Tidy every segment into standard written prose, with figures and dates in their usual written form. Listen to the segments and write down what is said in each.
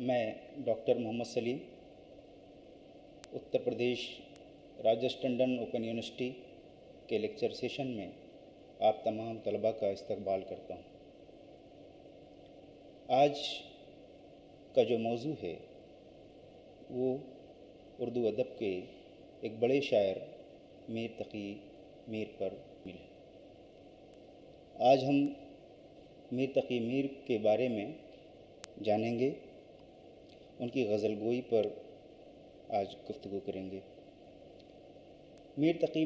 میں doctor Muhammad Salim Uttar Pradesh Rajarshi Tandon open university کے lecture session میں آپ تمام طلباء کا استقبال کرتا ہوں۔ آج کا جو موضوع ہے وہ اردو ادب کے ایک بڑے شاعر میر تقی میر پر ملے۔ آج ہم میر تقی میر کے بارے میں جانیں گے، ان کی غزل گوئی پر آج گفتگو کریں گے۔ میر تقی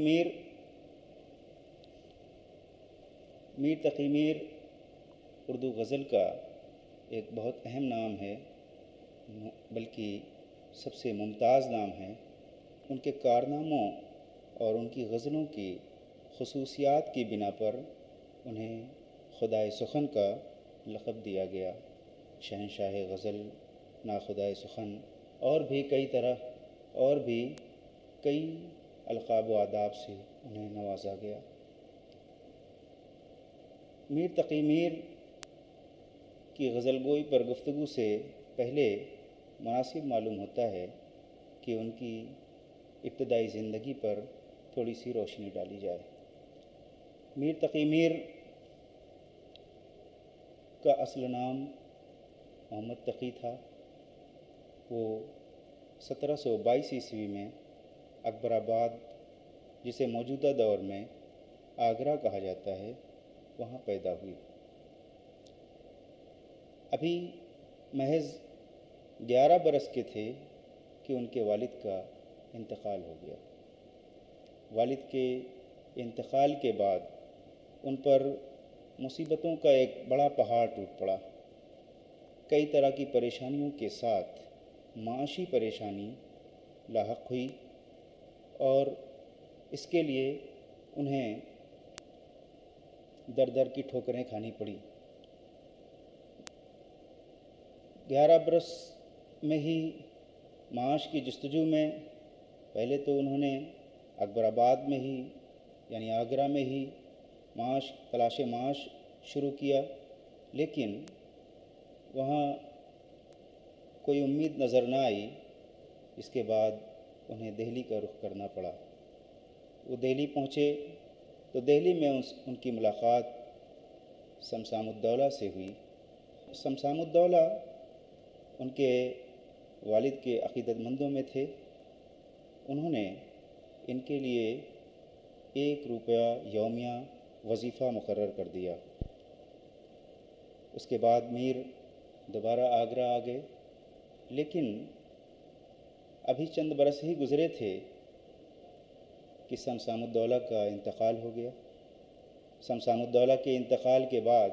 میر اردو غزل کا ایک بہت اہم نام ہے، بلکہ سب سے ممتاز نام ہے۔ ان کے کارناموں اور ان کی غزلوں کی خصوصیات کی بنا پر انہیں خدائے سخن کا لقب دیا گیا۔ شہنشاہ غزل، ناخدائے سخن اور بھی کئی القاب و آداب سے انہیں نوازا گیا۔ میر تقی میر کی غزل گوئی پر گفتگو سے پہلے مناسب معلوم ہوتا ہے کہ ان کی ابتدائی زندگی پر تھوڑی سی روشنی ڈالی جائے۔ میر تقی میر کا اصل نام محمد تقی تھا۔ وہ 1722 عیسوی میں اکبر آباد، جسے موجودہ دور میں آگرہ کہا جاتا ہے، وہاں پیدا ہوئی۔ ابھی محض 11 برس کے تھے کہ ان کے والد کا انتقال ہو گیا۔ والد کے انتقال کے بعد ان پر مصیبتوں کا ایک بڑا پہاڑ ٹوٹ پڑا۔ کئی طرح کی پریشانیوں کے ساتھ معاشی پریشانی لاحق ہوئی اور اس کے لیے انہیں در در کی ٹھوکریں کھانی پڑی۔ 11 برس میں ہی معاش کی جستجو میں پہلے تو انہوں نے اکبر آباد میں ہی یعنی آگرہ میں ہی تلاش معاش شروع کیا، لیکن وہاں کوئی امید نظر نہ آئی۔ اس کے بعد انہیں دہلی کا رخ کرنا پڑا۔ وہ دہلی پہنچے تو دہلی میں ان کی ملاقات سمسام الدولہ سے ہوئی۔ سمسام الدولہ ان کے والد کے عقیدت مندوں میں تھے۔ انہوں نے ان کے لیے 1 روپیہ یومیہ وظیفہ مقرر کر دیا۔ اس کے بعد میر دوبارہ آگرہ آ گئے، لیکن ابھی چند برس ہی گزرے تھے کہ سمسام الدولہ کا انتقال ہو گیا۔ سمسام الدولہ کے انتقال کے بعد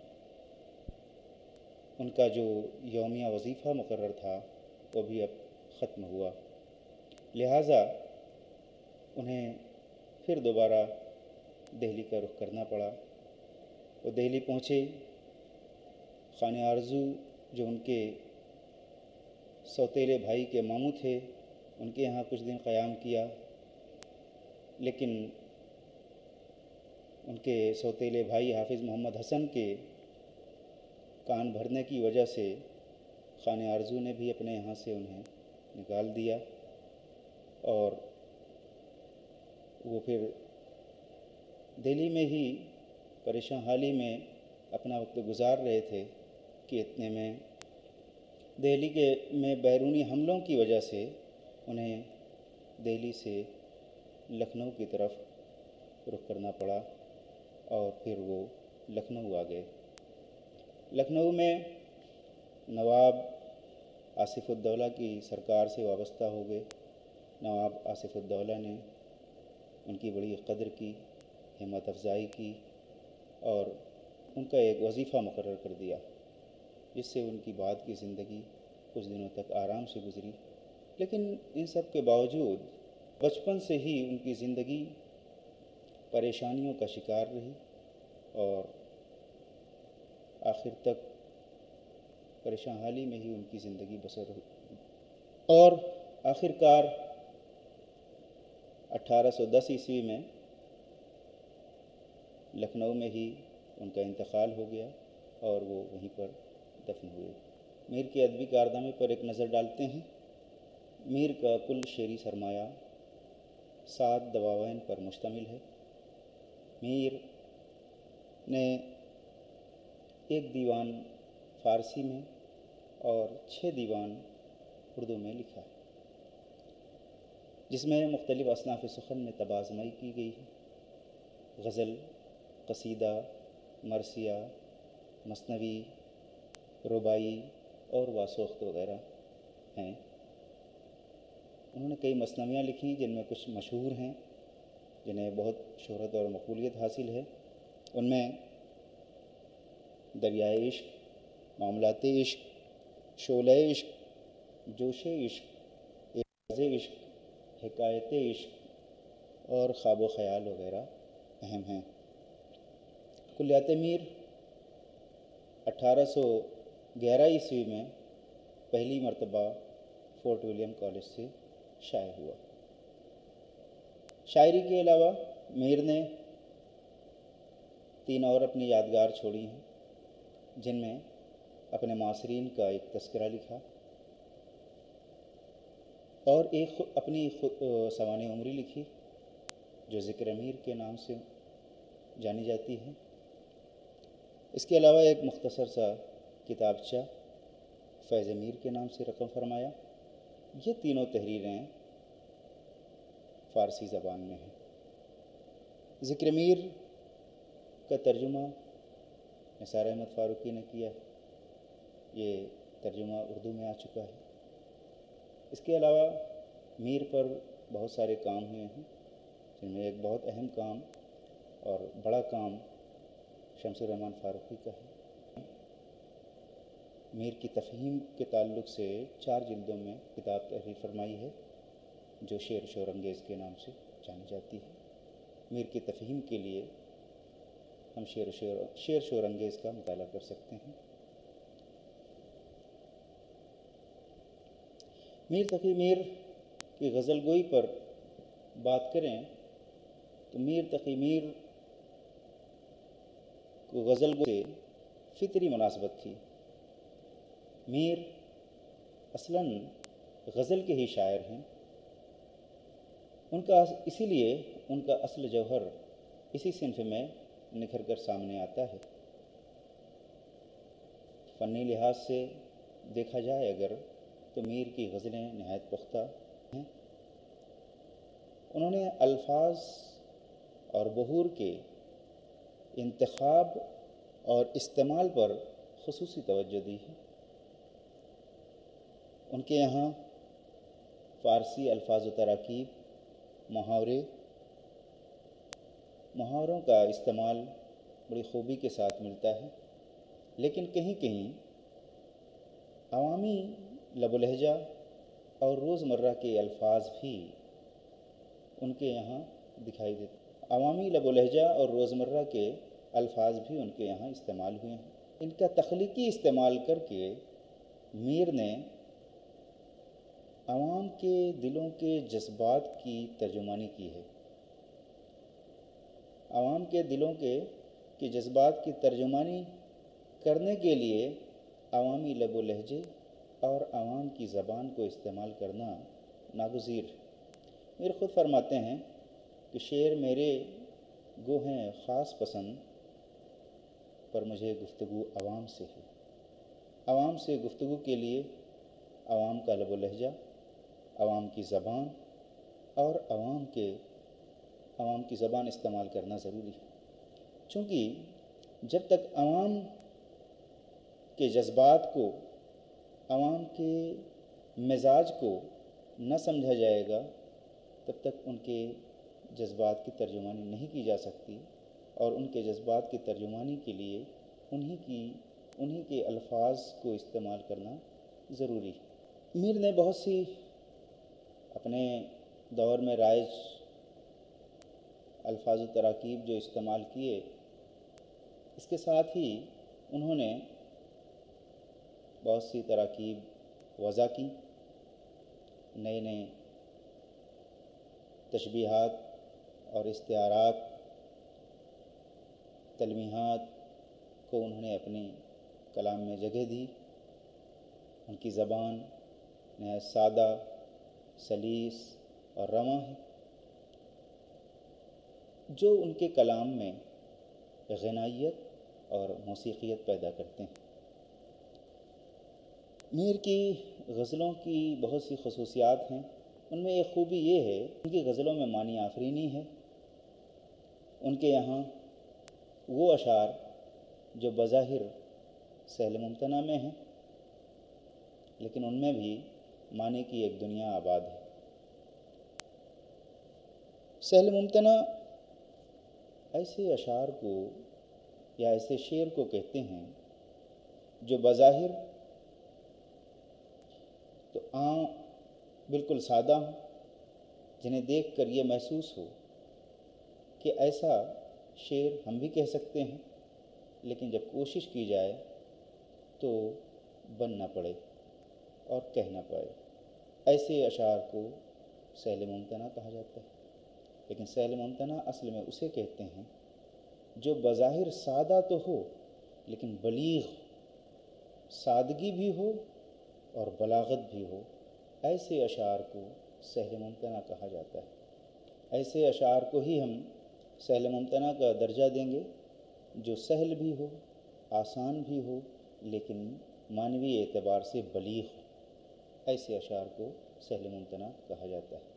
ان کا جو یومیہ وظیفہ مقرر تھا وہ بھی اب ختم ہوا، لہٰذا انہیں پھر دوبارہ دہلی کا رخ کرنا پڑا۔ وہ دہلی پہنچے۔ خانِ آرزو جو ان کے سوتیلے بھائی کے ماموں تھے، ان کے یہاں کچھ دن قیام کیا، لیکن ان کے سوتیلے بھائی حافظ محمد حسن کے کان بھرنے کی وجہ سے خانِ آرزو نے بھی اپنے یہاں سے انہیں نکال دیا اور وہ پھر دہلی میں ہی پریشان حالی میں اپنا وقت گزار رہے تھے کہ اتنے میں دہلی میں بیرونی حملوں کی وجہ سے انہیں دہلی سے لکھنؤ کی طرف رخ کرنا پڑا اور پھر وہ لکھنؤ آ گئے۔ لکھنؤ میں نواب آصف الدولہ کی سرکار سے وابستہ ہو گئے۔ نواب آصف الدولہ نے ان کی بڑی قدر کی، ہمت افزائی کی اور ان کا ایک وظیفہ مقرر کر دیا، جس سے ان کی بعد کی زندگی کچھ دنوں تک آرام سے گزری۔ لیکن ان سب کے باوجود بچپن سے ہی ان کی زندگی پریشانیوں کا شکار رہی اور آخر تک پریشان حالی میں ہی ان کی زندگی بسر ہوئی اور آخر کار 1810 عیسوی میں لکھنؤ میں ہی ان کا انتقال ہو گیا اور وہ وہیں پر دفن ہوئے۔ میر کے ادبی کارنامے پر ایک نظر ڈالتے ہیں۔ میر کا کل شعری سرمایہ 7 دواوین پر مشتمل ہے۔ میر نے ایک دیوان فارسی میں اور 6 دیوان اردو میں لکھا ہے، جس میں مختلف اصناف سخن میں طبع-آزمائی کی گئی ہے۔ غزل، قصیدہ، مرثیہ، مثنوی، رباعی اور واسوخت وغیرہ ہیں۔ انہوں نے کئی مثنویاں لکھی جن میں کچھ مشہور ہیں، جنہیں بہت شہرت اور مقبولیت حاصل ہے۔ ان میں دریائے عشق، معاملات عشق، شعلہ عشق، جوش عشق، اعراض عشق، حکایت عشق اور خواب و خیال وغیرہ اہم ہیں۔ کلیات میر 1811 عیسوی میں پہلی مرتبہ فورٹ ولیم کالج سے شائع ہوا۔ شاعری کے علاوہ میر نے 3 اور اپنی یادگار چھوڑی ہیں، جن میں اپنے معاصرین کا ایک تذکرہ لکھا اور ایک اپنی سوانح عمری لکھی جو ذکر میر کے نام سے جانی جاتی ہے۔ اس کے علاوہ ایک مختصر سا کتابچہ فیض میر کے نام سے رقم فرمایا۔ یہ تینوں تحریریں فارسی زبان میں ہیں۔ ذکر میر کا ترجمہ نثار احمد فاروقی نے کیا ہے۔ یہ ترجمہ اردو میں آ چکا ہے۔ اس کے علاوہ میر پر بہت سارے کام ہوئے ہیں، جن میں ایک بہت اہم کام اور بڑا کام شمس الرحمن فاروقی کا ہے۔ میر کی تفہیم کے تعلق سے 4 جلدوں میں کتاب تحریر فرمائی ہے، جو شعر و شور انگیز کے نام سے جانی جاتی ہے۔ میر کی تفہیم کے لیے ہم شعر و شور انگیز کا مطالعہ کر سکتے ہیں۔ میر تقی میر کی غزل گوئی پر بات کریں تو میر تقی میر کو غزل گوئی سے فطری مناسبت تھی۔ میر اصلاً غزل کے ہی شاعر ہیں۔ اسی لیے ان کا اصل جوہر اسی صنف میں نکھر کر سامنے آتا ہے۔ فنی لحاظ سے دیکھا جائے اگر تو میر کی غزلیں نہایت پختہ ہیں۔ انہوں نے الفاظ اور بحور کے انتخاب اور استعمال پر خصوصی توجہ دی ہے۔ ان کے یہاں فارسی الفاظ و تراکیب، محاوروں کا استعمال بڑی خوبی کے ساتھ ملتا ہے، لیکن کہیں کہیں عوامی لب و لہجہ اور روزمرہ کے الفاظ بھی ان کے یہاں دکھائی دیتے ہیں۔ عوامی لب و لہجہ اور روزمرہ کے الفاظ بھی ان کے یہاں استعمال ہوئے ہیں۔ ان کا تخلیقی استعمال کر کے میر نے عوام کے دلوں کے جذبات کی ترجمانی کی ہے۔ عوام کے دلوں کے جذبات کی ترجمانی کرنے کے لیے عوامی لب و لہجے اور عوام کی زبان کو استعمال کرنا ناگزیر ہے۔ میر خود فرماتے ہیں کہ شعر میرے گو ہیں خاص پسند، پر مجھے گفتگو عوام سے ہے۔ عوام سے گفتگو کے لیے عوام کا لب و لہجہ، عوام کی زبان اور عوام کی زبان استعمال کرنا ضروری ہے، چونکہ جب تک عوام کے جذبات کو، عوام کے مزاج کو نہ سمجھا جائے گا، تب تک ان کے جذبات کی ترجمانی نہیں کی جا سکتی، اور ان کے جذبات کی ترجمانی کے لیے انہی کے الفاظ کو استعمال کرنا ضروری ہے۔ میر نے بہت سی اپنے دور میں رائج الفاظ و تراکیب جو استعمال کیے، اس کے ساتھ ہی انہوں نے بہت سی تراکیب وضع کی، نئے نئے تشبیہات اور استعارات، تلمیحات کو انہوں نے اپنی کلام میں جگہ دی۔ ان کی زبان نہایت سادہ، سلیس اور رواں ہے، جو ان کے کلام میں غنائیت اور موسیقیت پیدا کرتے ہیں۔ میر کی غزلوں کی بہت سی خصوصیات ہیں، ان میں ایک خوبی یہ ہے ان کی غزلوں میں معنی آفرینی ہے۔ ان کے یہاں وہ اشعار جو بظاہر سہل ممتنع میں ہیں، لیکن ان میں بھی معنی کی ایک دنیا آباد ہے۔ سہل ممتنع ایسے اشعار کو یا ایسے شعر کو کہتے ہیں جو بظاہر تو عام بالکل سادہ ہوں، جنہیں دیکھ کر یہ محسوس ہو کہ ایسا شعر ہم بھی کہہ سکتے ہیں، لیکن جب کوشش کی جائے تو بن نہ پڑے اور کہہ نہ پائے۔ ایسے اشعار کو سہل ممتنع کہا جاتا ہے۔ لیکن سہل ممتنع اصل میں اسے کہتے ہیں جو بظاہر سادہ تو ہو لیکن بلیغ، سادگی بھی ہو اور بلاغت بھی ہو، ایسے اشعار کو سہل ممتنع کہا جاتا ہے۔ ایسے اشعار کو ہی ہم سہل ممتنع کا درجہ دیں گے جو سہل بھی ہو، آسان بھی ہو، لیکن معنوی اعتبار سے بلیغ ہو، ایسے اشعار کو سہل ممتنع کہا جاتا ہے۔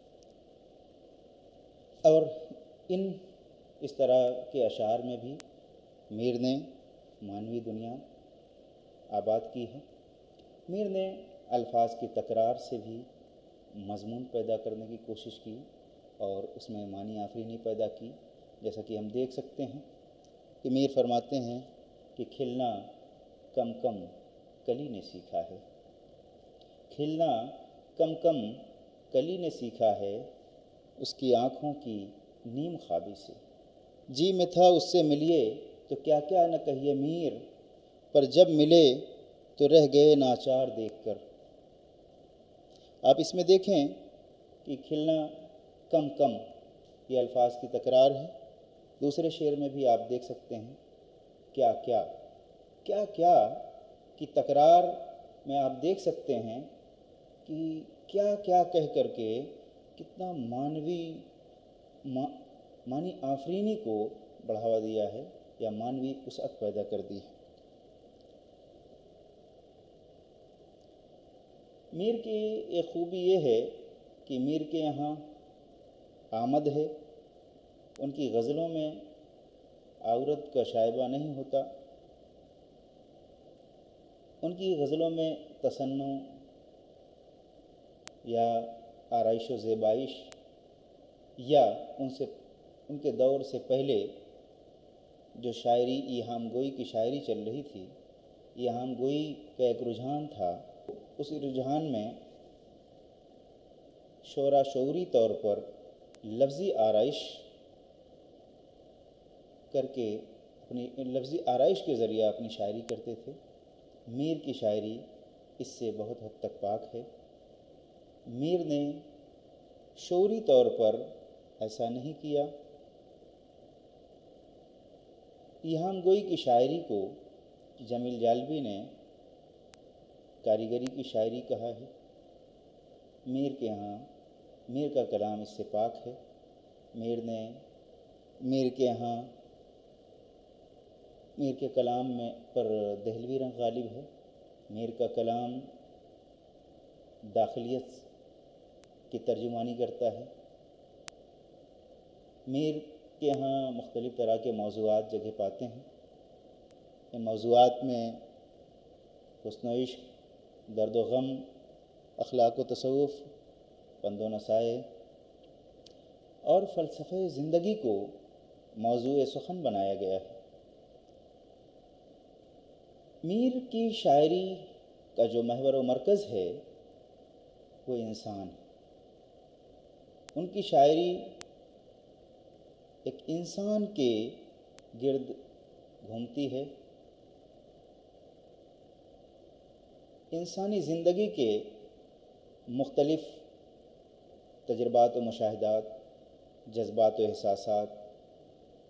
اور اس طرح کے اشعار میں بھی میر نے معنوی دنیا آباد کی ہے۔ میر نے الفاظ کی تکرار سے بھی مضمون پیدا کرنے کی کوشش کی اور اس میں معنی آفرینی پیدا کی، جیسا کہ ہم دیکھ سکتے ہیں کہ میر فرماتے ہیں کہ کھلنا کم کم کلی نے سیکھا ہے، کھلنا کم کم کلی نے سیکھا ہے، اس کی آنکھوں کی نیم خوابی سے، جی میں تھا اس سے ملیے تو کیا کیا نہ کہیے میر، پر جب ملے تو رہ گئے ناچار دیکھ کر۔ آپ اس میں دیکھیں کہ کھلنا کم کم یہ الفاظ کی تکرار ہے۔ دوسرے شعر میں بھی آپ دیکھ سکتے ہیں کیا کیا کیا کیا کی تکرار میں آپ دیکھ سکتے ہیں کہ کیا کیا کہہ کر کے کتنا معنی آفرینی کو بڑھاوا دیا ہے یا معنوی وسعت پیدا کر دی ہے۔ میر کی ایک خوبی یہ ہے کہ میر کے یہاں آمد ہے، ان کی غزلوں میں عورت کا شائبہ نہیں ہوتا، ان کی غزلوں میں تصنع یا آرائش و زیبائش یا ان کے دور سے پہلے جو شاعری ایہام گوئی کی شاعری چل رہی تھی، ایہام گوئی کا ایک رجحان تھا، اس رجحان میں شعرا شعوری طور پر لفظی آرائش کر کے لفظی آرائش کے ذریعہ اپنی شاعری کرتے تھے۔ میر کی شاعری اس سے بہت حد تک پاک ہے۔ میر نے شعوری طور پر ایسا نہیں کیا۔ ایہام گوئی کی شاعری کو جمیل جالبی نے کاریگری کی شاعری کہا ہے۔ میر کا کلام اس سے پاک ہے۔ میر کے کلام میں پر دہلوی رنگ غالب ہے۔ میر کا کلام داخلیت کی ترجمانی کرتا ہے۔ میر کے ہاں مختلف طرح کے موضوعات جگہ پاتے ہیں۔ ان موضوعات میں حسن و عشق، درد و غم، اخلاق و تصوف، پند و نصائح اور فلسفہ زندگی کو موضوع سخن بنایا گیا ہے۔ میر کی شاعری کا جو محور و مرکز ہے وہ انسان ہے۔ ان کی شاعری ایک انسان کے گرد گھومتی ہے، انسانی زندگی کے مختلف تجربات و مشاہدات، جذبات و احساسات،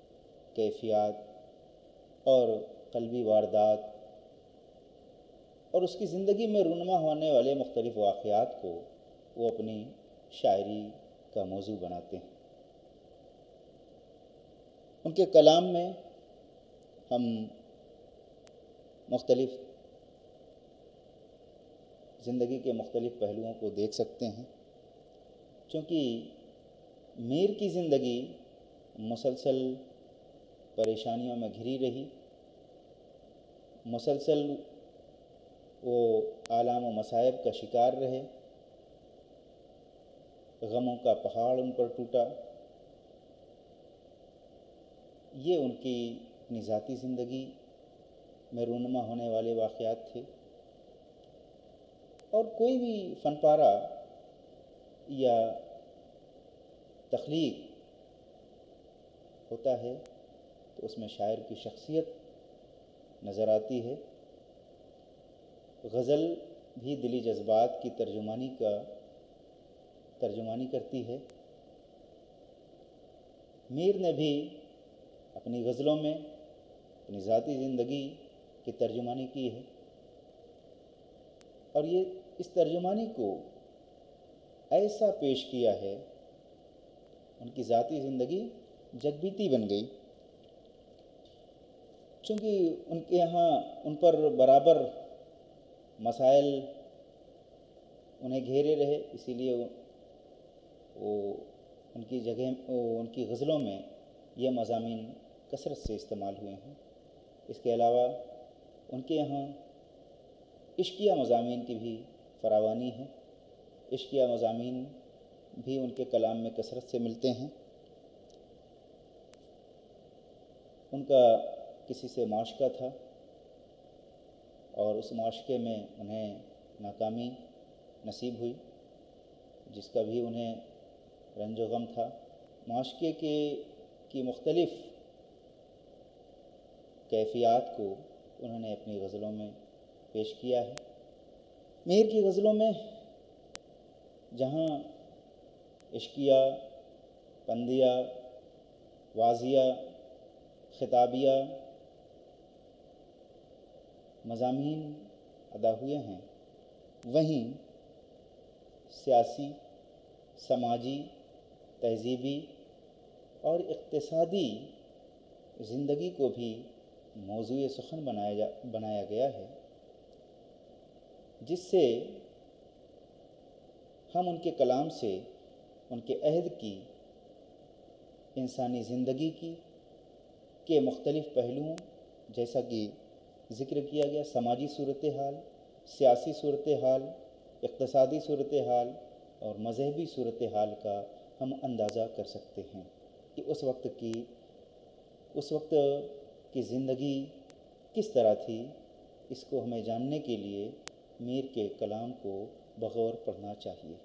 کیفیات اور قلبی واردات اور اس کی زندگی میں رونما ہونے والے مختلف واقعات کو وہ اپنی شاعری کا موضوع بناتے ہیں۔ ان کے کلام میں ہم مختلف زندگی کے مختلف پہلوؤں کو دیکھ سکتے ہیں، چونکہ میر کی زندگی مسلسل پریشانیوں میں گھری رہی، مسلسل وہ آلام و مصائب کا شکار رہے، غموں کا پہاڑ ان پر ٹوٹا۔ یہ ان کی اپنی ذاتی زندگی میں رونما ہونے والے واقعات تھے۔ اور کوئی بھی فن پارہ یا تخلیق ہوتا ہے تو اس میں شاعر کی شخصیت نظر آتی ہے۔ غزل بھی دلی جذبات کی ترجمانی کرتی ہے۔ میر نے بھی اپنی غزلوں میں اپنی ذاتی زندگی کی ترجمانی کی ہے، اور یہ اس ترجمانی کو ایسا پیش کیا ہے، ان کی ذاتی زندگی جگ بیتی بن گئی، چونکہ ان کے یہاں ان پر برابر مسائل انہیں گھیرے رہے، اسی لیے وہ ان کی غزلوں میں یہ مضامین کثرت سے استعمال ہوئے ہیں۔ اس کے علاوہ ان کے یہاں عشقیہ مضامین کی بھی فراوانی ہے، عشقیہ مضامین بھی ان کے کلام میں کثرت سے ملتے ہیں۔ ان کا کسی سے معاشقہ تھا اور اس معاشقے میں انہیں ناکامی نصیب ہوئی، جس کا بھی انہیں رنج و غم تھا۔ معاشقے کی مختلف کیفیات کو انہوں نے اپنی غزلوں میں پیش کیا ہے۔ میر کی غزلوں میں جہاں عشقیہ، پندیہ، واضیہ، خطابیہ مضامین ادا ہوئے ہیں، وہیں سیاسی، سماجی، تہذیبی اور اقتصادی زندگی کو بھی موضوع سخن بنایا گیا ہے، جس سے ہم ان کے کلام سے ان کے عہد کی، انسانی زندگی کے مختلف پہلوؤں، جیسا کہ ذکر کیا گیا، سماجی صورتحال، سیاسی صورتحال، اقتصادی صورتحال اور مذہبی صورتحال کا ہم اندازہ کر سکتے ہیں کہ اس وقت کی زندگی کس طرح تھی۔ اس کو ہمیں جاننے کے لیے میر کے کلام کو بغور پڑھنا چاہیے۔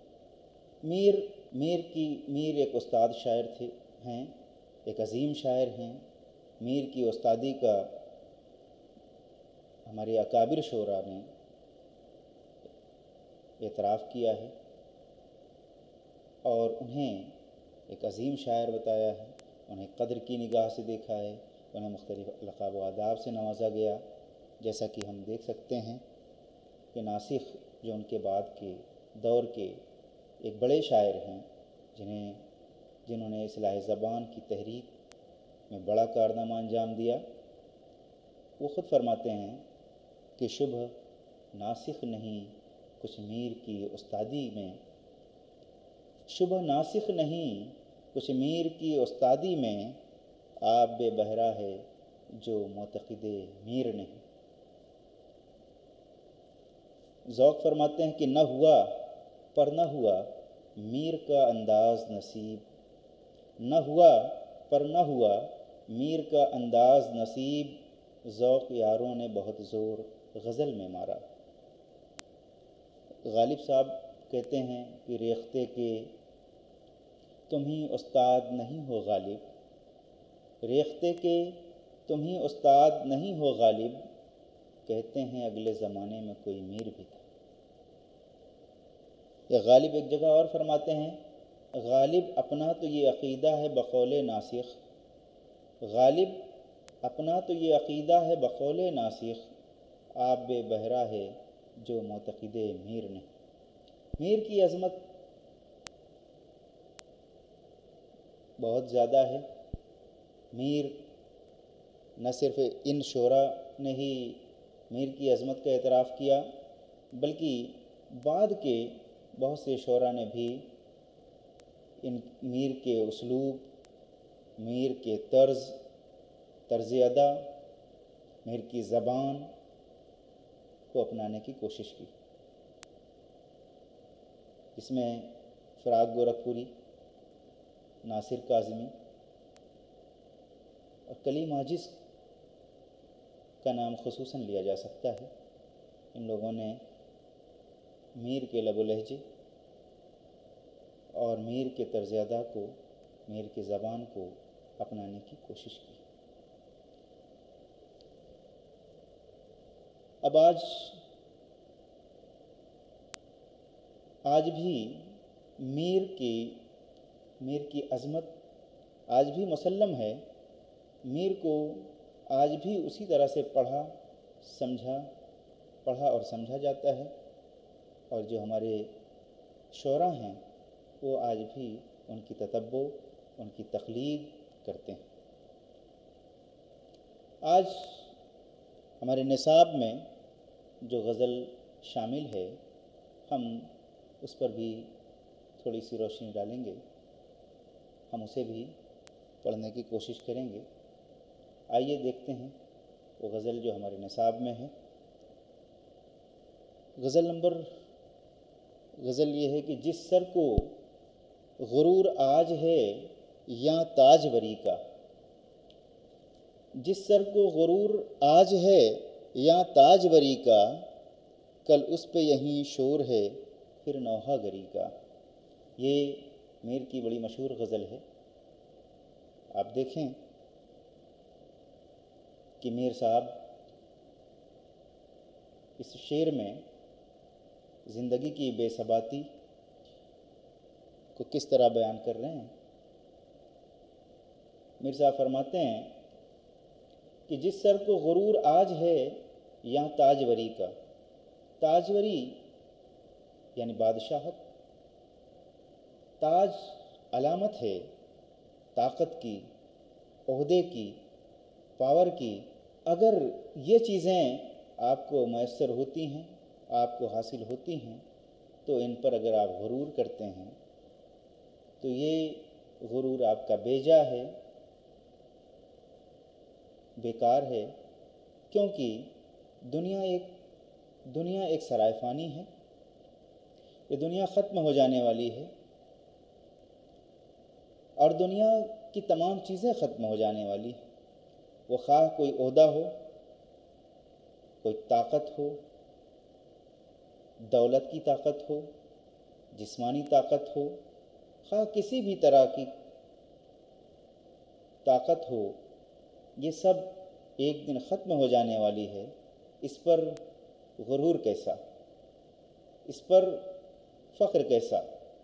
میر ایک استاد شاعر ہیں، ایک عظیم شاعر ہیں۔ میر کی استادی کا ہمارے اکابر شعراء نے اعتراف کیا ہے اور انہیں ایک عظیم شاعر بتایا ہے، انہیں قدر کی نگاہ سے دیکھا ہے، انہیں مختلف القاب و آداب سے نوازا گیا، جیسا کہ ہم دیکھ سکتے ہیں کہ ناسخ جو ان کے بعد کے دور کے ایک بڑے شاعر ہیں، جنہوں نے اصلاح زبان کی تحریک میں بڑا کارنامہ انجام دیا، وہ خود فرماتے ہیں کہ شبہ ناسخ نہیں کچھ میر کی استادی میں، شبہ ناسخ نہیں کچھ میر کی استادی میں، آپ بے بہرا ہے جو معتقد میر نہیں۔ ذوق فرماتے ہیں کہ نہ ہوا پر نہ ہوا میر کا انداز نصیب، نہ ہوا پر نہ ہوا میر کا انداز نصیب، ذوق یاروں نے بہت زور غزل میں مارا۔ غالب صاحب کہتے ہیں کہ ریختے کے تم ہی استاد نہیں ہو غالب، ریختے کے تم ہی استاد نہیں ہو غالب، کہتے ہیں اگلے زمانے میں کوئی میر بھی تھا۔ یا غالب ایک جگہ اور فرماتے ہیں، غالب اپنا تو یہ عقیدہ ہے بقول ناسخ، غالب اپنا تو یہ عقیدہ ہے بقول ناسخ، آپ بے بہرا ہے جو معتقد میر نے. میر کی عظمت بہت زیادہ ہے. میر نہ صرف ان شعراء نے ہی میر کی عظمت کا اعتراف کیا، بلکہ بعد کے بہت سے شعراء نے بھی میر کے اسلوب، میر کے طرز ادا، میر کی زبان کو اپنانے کی کوشش کی. اس میں فراق گورکھپوری، ناصر کاظمی اور کلیم عاجز کا نام خصوصاً لیا جا سکتا ہے. ان لوگوں نے میر کے لب و لہجے اور میر کے طرز ادا کو، میر کی زبان کو اپنانے کی کوشش کی. اب آج بھی میر کی عظمت آج بھی مسلم ہے. میر کو آج بھی اسی طرح سے پڑھا اور سمجھا جاتا ہے، اور جو ہمارے شعراء ہیں وہ آج بھی ان کی تتبع، ان کی تقلید کرتے ہیں. آج ہمارے نصاب میں جو غزل شامل ہے، ہم اس پر بھی تھوڑی سی روشنی ڈالیں گے، ہم اسے بھی پڑھنے کی کوشش کریں گے. آئیے دیکھتے ہیں وہ غزل جو ہمارے نصاب میں ہے. غزل یہ ہے کہ جس سر کو غرور آج ہے یا تاجوری کا، جس سر کو غرور آج ہے یا تاجوری کا، کل اس پہ یہیں شور ہے پھر نوحہ گری کا. یہ میر کی بڑی مشہور غزل ہے. آپ دیکھیں کہ میر صاحب اس شعر میں زندگی کی بے ثباتی کو کس طرح بیان کر رہے ہیں. میر صاحب فرماتے ہیں کہ جس سر کو غرور آج ہے یا تاجوری کا. تاجوری یعنی بادشاہت، تاج علامت ہے طاقت کی، عہدے کی، پاور کی. اگر یہ چیزیں آپ کو میسر ہوتی ہیں، آپ کو حاصل ہوتی ہیں، تو ان پر اگر آپ غرور کرتے ہیں تو یہ غرور آپ کا بیجا ہے، بیکار ہے. کیونکہ دنیا ایک سرائے فانی ہے. یہ دنیا ختم ہو جانے والی ہے، اور دنیا کی تمام چیزیں ختم ہو جانے والی ہیں. وہ خواہ کوئی عہدہ ہو، کوئی طاقت ہو، دولت کی طاقت ہو، جسمانی طاقت ہو، خواہ کسی بھی طرح کی طاقت ہو، یہ سب ایک دن ختم ہو جانے والی ہے. اس پر غرور کیسا، اس پر فخر کیسا.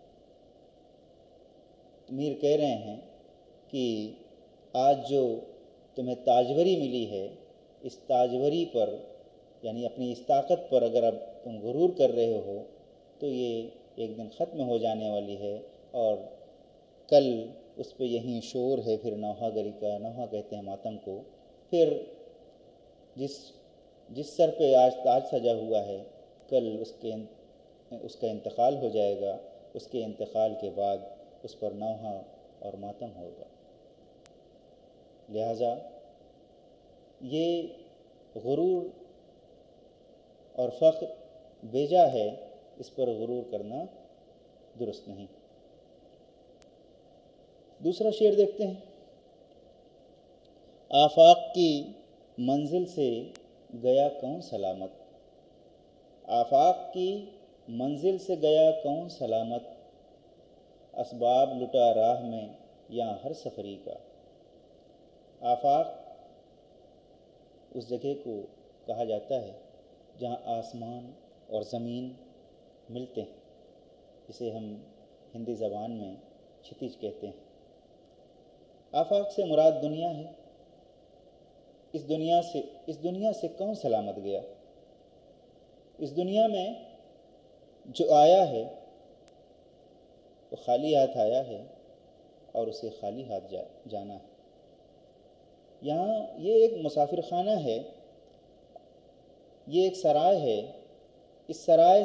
میر کہہ رہے ہیں کہ آج جو تمہیں تاجوری ملی ہے، اس تاجوری پر یعنی اپنی اس طاقت پر اگر اب تم غرور کر رہے ہو تو یہ ایک دن ختم ہو جانے والی ہے، اور کل اس پہ یہیں شور ہے پھر نوحہ گری کا. نوحہ کہتے ہیں ماتم کو. پھر جس سر پہ آج تاج سجا ہوا ہے، کل اس کا انتقال ہو جائے گا. اس کے انتقال کے بعد اس پر نوحہ اور ماتم ہوگا. لہٰذا یہ غرور اور فخر بیجا ہے، اس پر غرور کرنا درست نہیں. دوسرا شعر دیکھتے ہیں. آفاق کی منزل سے گیا کون سلامت، آفاق کی منزل سے گیا کون سلامت، اسباب لٹا راہ میں یا ہر سفری کا. آفاق اس جگہ کو کہا جاتا ہے جہاں آسمان اور زمین ملتے ہیں، جسے ہم ہندی زبان میں چھتیج کہتے ہیں. آفاق سے مراد دنیا ہے. اس دنیا سے کون سلامت گیا. اس دنیا میں جو آیا ہے وہ خالی ہاتھ آیا ہے اور اسے خالی ہاتھ جانا ہے۔ یہاں یہ ایک مسافر خانہ ہے، یہ ایک سرائے ہے۔ اس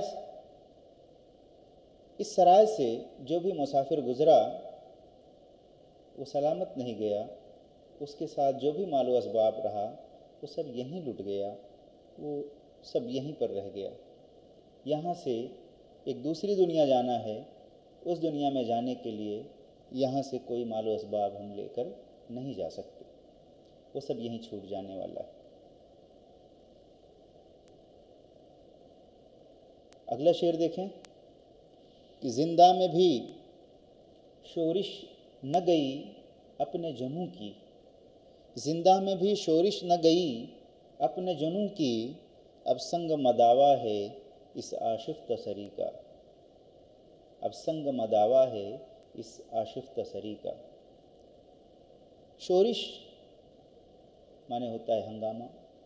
سرائے سے جو بھی مسافر گزرا وہ سلامت نہیں گیا، اس کے ساتھ جو بھی مال و اسباب رہا وہ سب یہیں لٹ گیا، وہ سب یہیں پر رہ گیا۔ یہاں سے ایک دوسری دنیا جانا ہے، اس دنیا میں جانے کے لیے یہاں سے کوئی مال و اسباب ہم لے کر نہیں جا سکتے، وہ سب یہیں چھوٹ جانے والا ہے۔ اگلا شعر دیکھیں کہ زندہ میں بھی شورش نہ گئی اپنے جنوں کی، زندہ میں بھی شورش نہ گئی اپنے جنوں کی، اب سنگ مداوا ہے اس آشفتہ سری کا، اب سنگ مداوا ہے اس آشفتہ سری کا۔ شورش مانے ہوتا ہے ہنگامہ،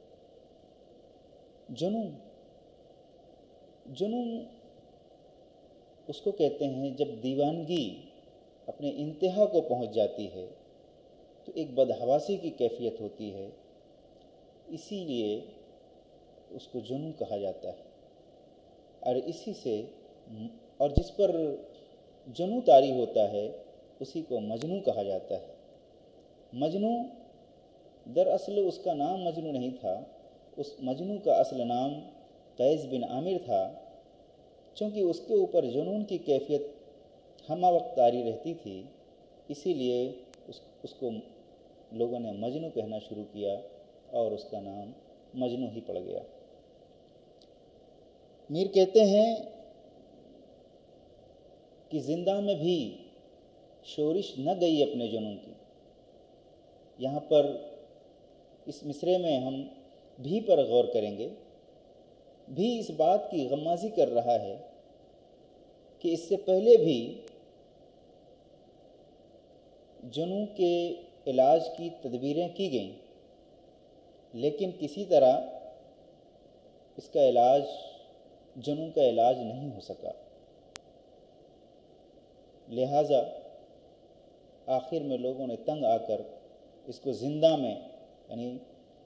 جنون اس کو کہتے ہیں جب دیوانگی اپنے انتہا کو پہنچ جاتی ہے تو ایک بدحواسی کی کیفیت ہوتی ہے، اسی لیے اس کو جنون کہا جاتا ہے۔ اور اسی سے اور جس پر جنوں طاری ہوتا ہے اسی کو مجنوں کہا جاتا ہے۔ مجنوں دراصل اس کا نام مجنوں نہیں تھا، اس مجنوں کا اصل نام قیس بن عامر تھا، چونکہ اس کے اوپر جنون کی کیفیت ہمہ وقت طاری رہتی تھی، اسی لیے اس کو لوگوں نے مجنوں کہنا شروع کیا اور اس کا نام مجنوں ہی پڑ گیا۔ میر کہتے ہیں کہ زندہ میں بھی شورش نہ گئی اپنے جنوں کی۔ یہاں پر اس مصرعے میں ہم بھی پر غور کریں گے۔ بھی اس بات کی غمازی کر رہا ہے کہ اس سے پہلے بھی جنوں کے علاج کی تدبیریں کی گئیں، لیکن کسی طرح اس کا علاج جنوں کا علاج نہیں ہو سکا، لہٰذا آخر میں لوگوں نے تنگ آ کر اس کو زندہ میں یعنی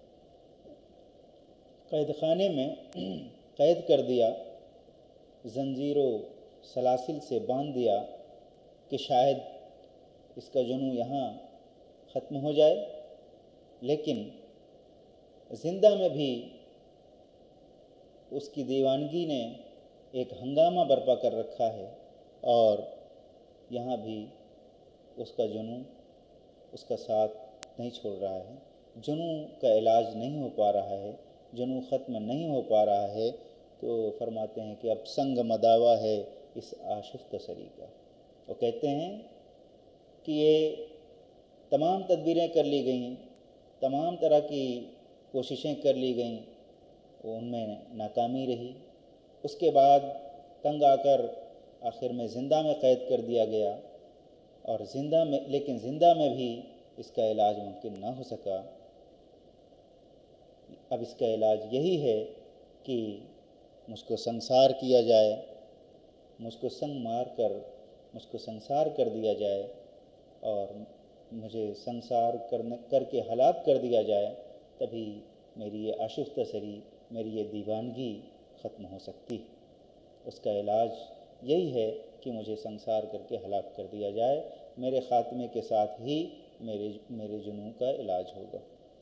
قید خانے میں قید کر دیا، زنجیروں سلاسل سے باندھ دیا کہ شاید اس کا جنوں یہاں ختم ہو جائے، لیکن زندہ میں بھی اس کی دیوانگی نے ایک ہنگامہ برپا کر رکھا ہے اور یہاں بھی اس کا جنوں اس کا ساتھ نہیں چھوڑ رہا ہے، جنوں کا علاج نہیں ہو پا رہا ہے، جنوں ختم نہیں ہو پا رہا ہے، تو فرماتے ہیں کہ اب سنگ مداوا ہے اس آشفتہ سری کا۔ وہ کہتے ہیں کہ یہ تمام تدبیریں کر لی گئیں، تمام طرح کی کوششیں کر لی گئیں، وہ ان میں ناکامی رہی۔ اس کے بعد تنگ آ کر آخر میں زندہ میں قید کر دیا گیا، اور لیکن زندہ میں بھی اس کا علاج ممکن نہ ہو سکا۔ اب اس کا علاج یہی ہے کہ مجھ کو سنسار کیا جائے، مجھ کو سنگ مار کر مجھ کو سنسار کر دیا جائے اور مجھے سنسار کر کے ہلاک کر دیا جائے، تبھی میری یہ آشفتہ سری، میری یہ دیوانگی ختم ہو سکتی ہے۔ اس کا علاج یہی ہے کہ مجھے سنسار کر کے ہلاک کر دیا جائے، میرے خاتمے کے ساتھ ہی میرے جنوں کا علاج ہوگا۔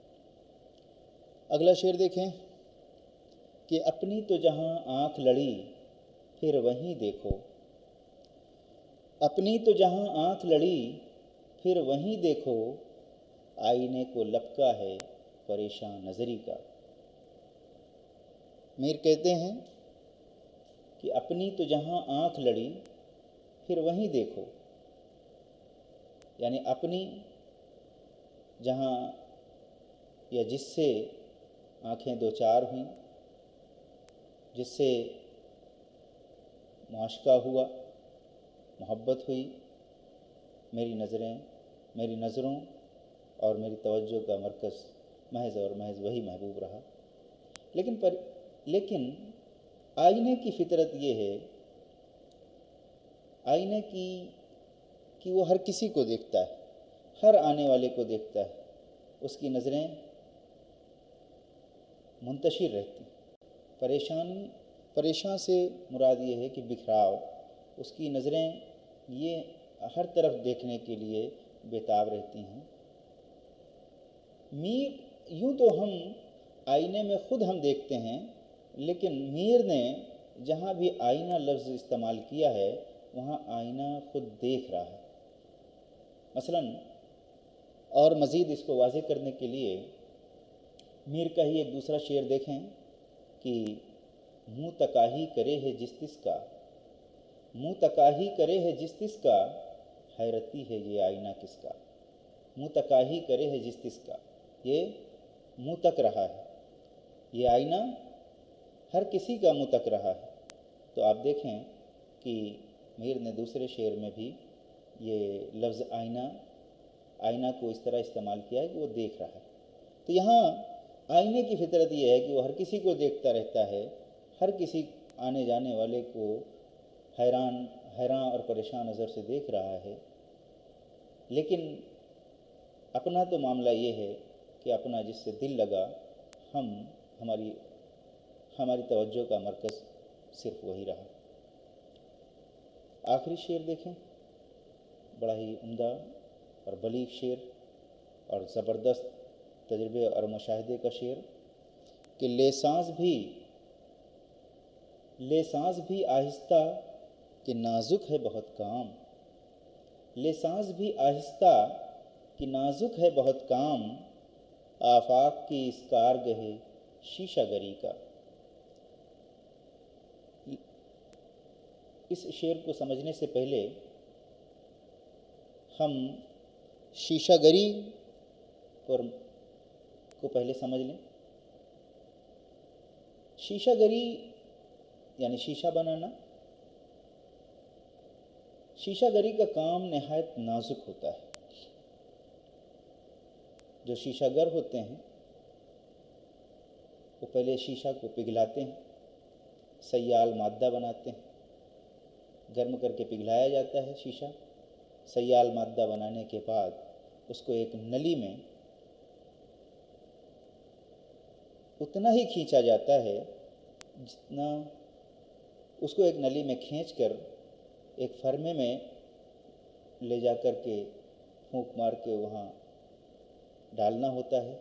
اگلا شعر دیکھیں کہ اپنی تو جہاں آنکھ لڑی پھر وہیں دیکھو، اپنی تو جہاں آنکھ لڑی پھر وہیں دیکھو، آئینے کو لپکا ہے پریشان نظری کا۔ میر کہتے ہیں کہ اپنی تو جہاں آنکھ لڑی پھر وہیں دیکھو، یعنی اپنی جہاں یا جس سے آنکھیں دو چار ہوئیں، جس سے معاشقہ ہوا، محبت ہوئی، میری نظروں اور میری توجہ کا مرکز محض اور محض وہی محبوب رہا۔ لیکن आईने की फितरत ये है, आईने की कि वो हर किसी को देखता है, हर आने वाले को देखता है, उसकी नज़रें मुंतशिर रहती। परेशान से मुराद ये है कि बिखराव, उसकी नज़रें ये हर तरफ देखने के लिए बेताब रहती हैं। मीर, यूँ तो हम आईने में ख़ुद हम देखते हैं, लेकिन मीर ने जहाँ भी आईना लफ्ज़ इस्तेमाल किया है वहाँ आईना खुद देख रहा है। मसलन और मज़ीद इसको वाज़ेह करने के लिए मीर का ही एक दूसरा शेर देखें कि मुँह तकाही करे है जिस तिसका, मुँह तकाही करे है जिस तिसका, हैरती है ये आईना किसका। मुँह तकाही करे है जिस तिसका, ये मुँह तक रहा है, ये आईना हर किसी का मुँह तक रहा है। तो आप देखें कि मीर ने दूसरे शेर में भी ये लफ्ज़ आईना को इस तरह इस्तेमाल किया है कि वो देख रहा है। तो यहाँ आईने की फितरत ये है कि वो हर किसी को देखता रहता है, हर किसी आने जाने वाले को हैरान और परेशान नज़र से देख रहा है। लेकिन अपना तो मामला ये है कि अपना जिससे दिल लगा, हमारी तवज्जो का मरकज़ सिर्फ वही रहा। आखिरी शेर देखें, बड़ा ही उम्दा और बलीग शेर और ज़बरदस्त तजुर्बे और मुशाहिदे का शेर कि लेसांस भी आहिस्ता कि नाजुक है बहुत काम, लेसांस भी आहिस्ता कि नाजुक है बहुत काम, आफाक की इस कारगहे शीशागरी का। इस शेर को समझने से पहले हम शीशागरी को पहले समझ लें। शीशागरी यानी शीशा बनाना। शीशागरी का काम नहायत नाजुक होता है। जो शीशागर होते हैं वो पहले शीशा को पिघलाते हैं, सयाल मादा बनाते हैं, गर्म करके पिघलाया जाता है शीशा। सयाल मादा बनाने के बाद उसको एक नली में उतना ही खींचा जाता है जितना उसको एक नली में खींचकर एक फर्मे में ले जा कर के फूंक मार के वहाँ डालना होता है।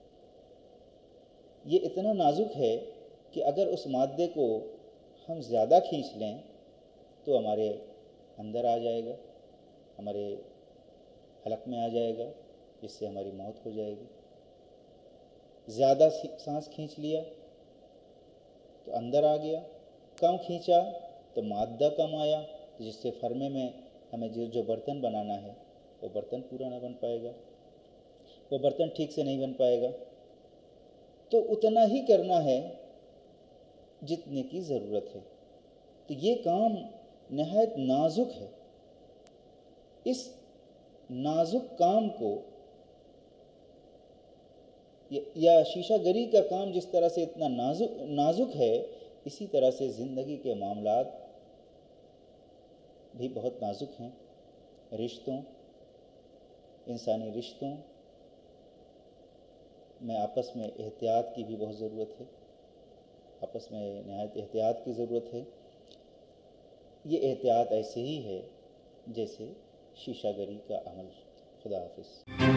ये इतना नाजुक है कि अगर उस मादे को हम ज़्यादा खींच लें तो हमारे अंदर आ जाएगा, हमारे हलक में आ जाएगा, जिससे हमारी मौत हो जाएगी। ज़्यादा सांस खींच लिया तो अंदर आ गया, कम खींचा तो मादा कम आया, जिससे फर्मे में हमें जो बर्तन बनाना है वो बर्तन पूरा ना बन पाएगा, वो बर्तन ठीक से नहीं बन पाएगा। तो उतना ही करना है जितने की ज़रूरत है। तो ये काम नहायत नाजुक है। इस नाजुक काम को या शीशागरी का काम जिस तरह से इतना नाजुक है, इसी तरह से ज़िंदगी के मामलात भी बहुत नाजुक हैं। इंसानी रिश्तों में आपस में एहतियात की भी बहुत ज़रूरत है, आपस में नहायत एहतियात की ज़रूरत है। ये एहतियात ऐसे ही है जैसे शीशागरी का अमल। खुदा हाफिज़।